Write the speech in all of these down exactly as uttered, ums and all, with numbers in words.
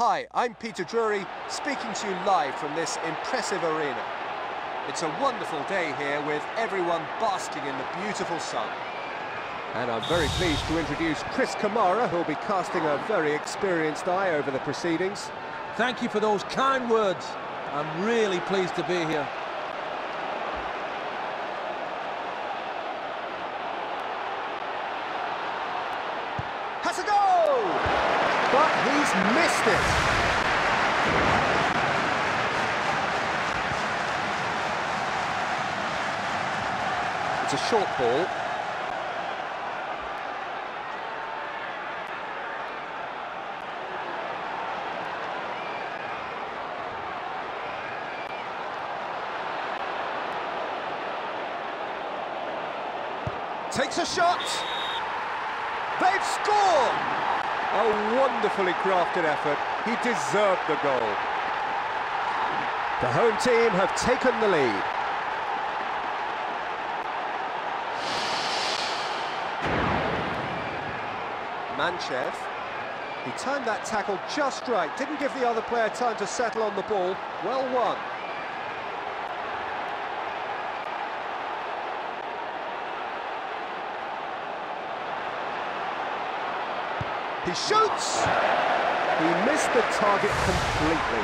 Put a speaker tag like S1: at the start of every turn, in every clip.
S1: Hi, I'm Peter Drury, speaking to you live from this impressive arena. It's a wonderful day here with everyone basking in the beautiful sun. And I'm very pleased to introduce Chris Kamara, who'll be casting a very experienced eye over the proceedings.
S2: Thank you for those kind words. I'm really pleased to be here.
S1: Has a go! But he's missed it. It's a short ball. Takes a shot. They've scored! A wonderfully crafted effort. He deserved the goal. The home team have taken the lead. Manchev. He timed that tackle just right. Didn't give the other player time to settle on the ball. Well won. He shoots! He missed the target completely.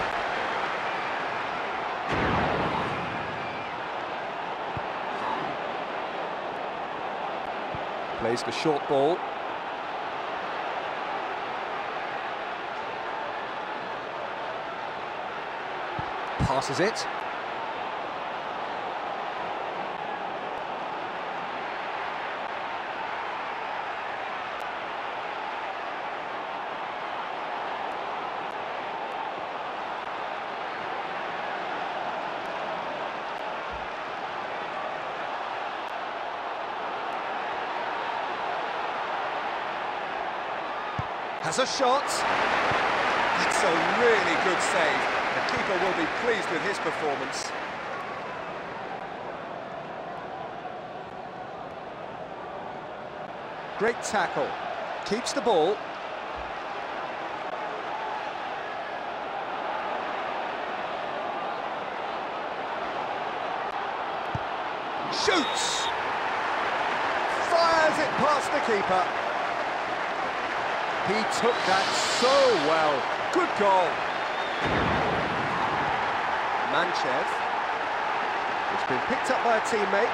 S1: Plays the short ball. Passes it. Has a shot. That's a really good save. The keeper will be pleased with his performance. Great tackle. Keeps the ball. Shoots! Fires it past the keeper. He took that so well. Good goal. Manchev. It's been picked up by a teammate.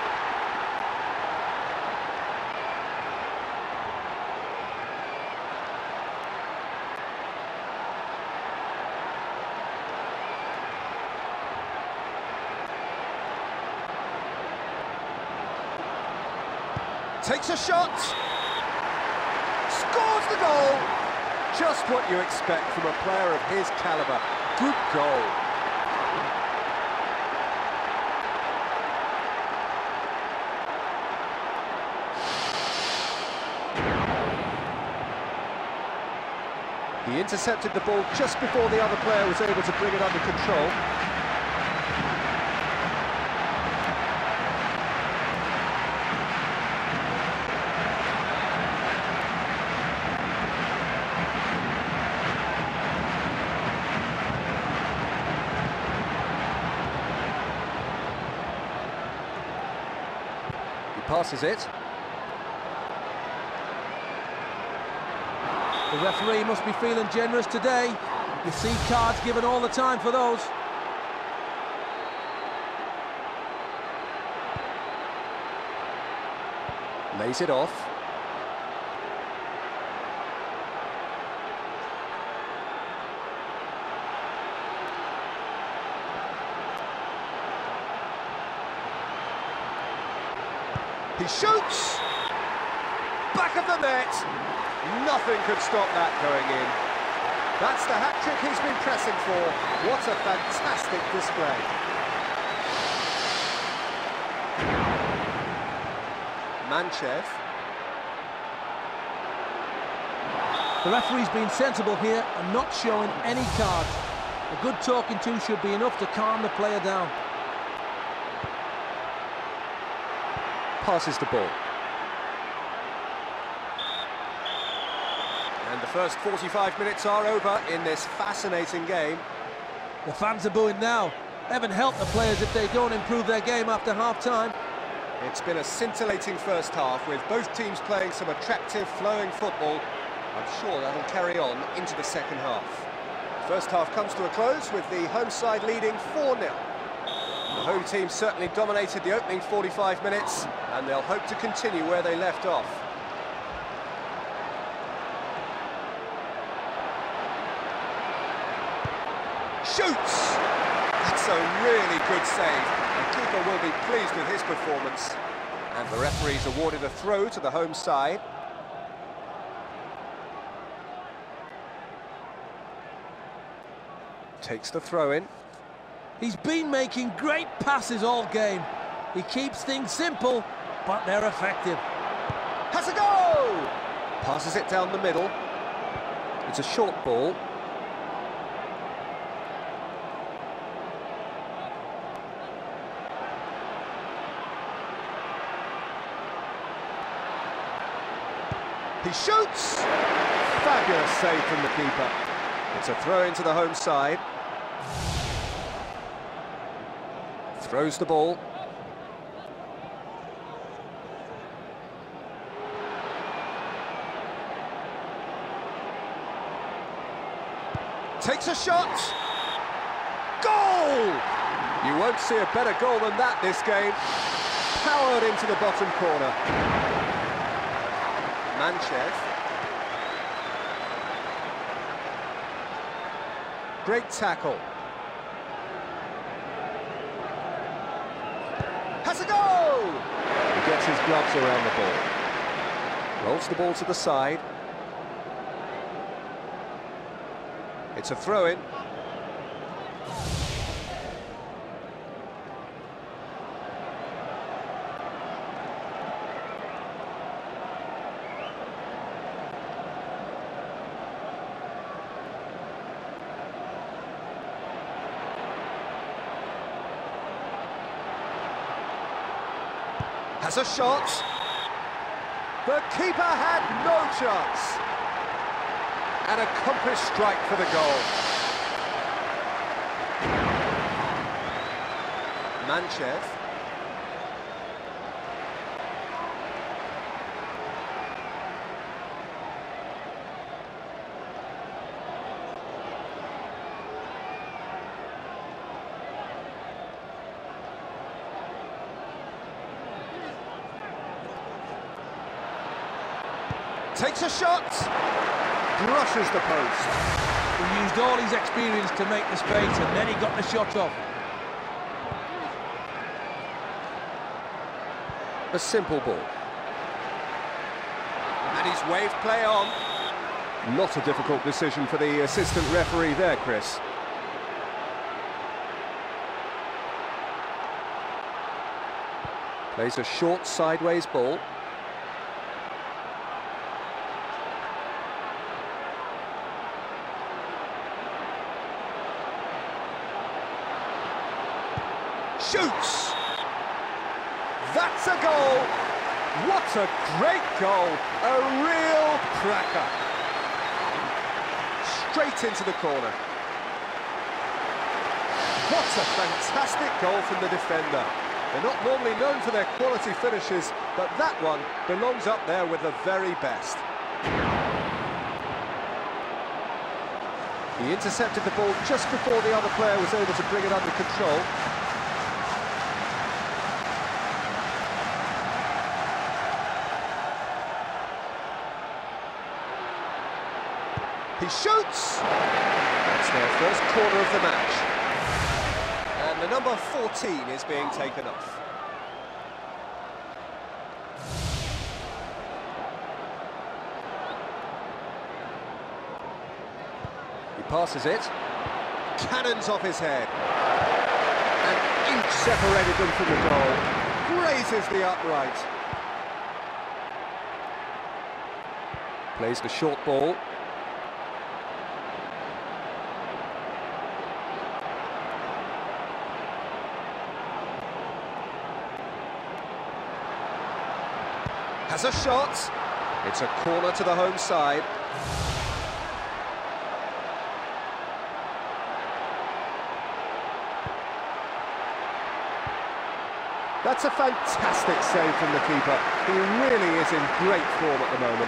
S1: Takes a shot. Scores the goal! Just what you expect from a player of his calibre. Good goal. He intercepted the ball just before the other player was able to bring it under control. Passes it.
S2: The referee must be feeling generous today. You see cards given all the time for those.
S1: Lays it off. He shoots! Back of the net! Nothing could stop that going in. That's the hat-trick he's been pressing for. What a fantastic display. Manchev.
S2: The referee's been sensible here and not showing any cards. A good talking to should be enough to calm the player down.
S1: Passes the ball. And the first forty-five minutes are over in this fascinating game.
S2: The fans are booing now. Heaven help the players if they don't improve their game after half-time.
S1: It's been a scintillating first half with both teams playing some attractive, flowing football. I'm sure that'll carry on into the second half. First half comes to a close with the home side leading four nil. The home team certainly dominated the opening forty-five minutes, and they'll hope to continue where they left off. Shoots! That's a really good save. The keeper will be pleased with his performance. And the referee's awarded a throw to the home side. Takes the throw in.
S2: He's been making great passes all game. He keeps things simple, but they're effective.
S1: Has a go! Passes it down the middle. It's a short ball. He shoots! Fabulous save from the keeper. It's a throw into the home side. Throws the ball. Takes a shot. Goal! You won't see a better goal than that this game. Powered into the bottom corner. Manchev. Great tackle. Has a go! He gets his gloves around the ball. Rolls the ball to the side. It's a throw-in. Has a shot. The keeper had no chance. An accomplished strike for the goal. Manchev. Takes a shot. Brushes the post.
S2: He used all his experience to make the space, and then he got the shot off.
S1: A simple ball. And he's waved play on. Not a difficult decision for the assistant referee there, Chris. Plays a short sideways ball. Shoots! That's a goal! What a great goal! A real cracker! Straight into the corner. What a fantastic goal from the defender. They're not normally known for their quality finishes, but that one belongs up there with the very best. He intercepted the ball just before the other player was able to bring it under control. He shoots! That's their first corner of the match. And the number fourteen is being taken off. He passes it. Cannons off his head. An inch separated them from the goal. Grazes the upright. Plays the short ball. Has a shot. It's a corner to the home side. That's a fantastic save from the keeper. He really is in great form at the moment.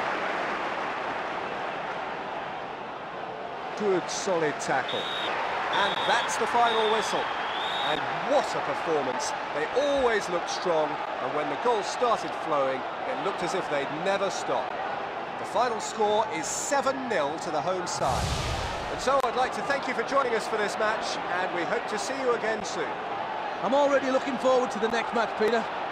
S1: Good, solid tackle. And that's the final whistle. And what a performance. They always looked strong, and when the goal started flowing, it looked as if they'd never stop. The final score is seven nil to the home side. And so I'd like to thank you for joining us for this match, and we hope to see you again soon.
S2: I'm already looking forward to the next match, Peter.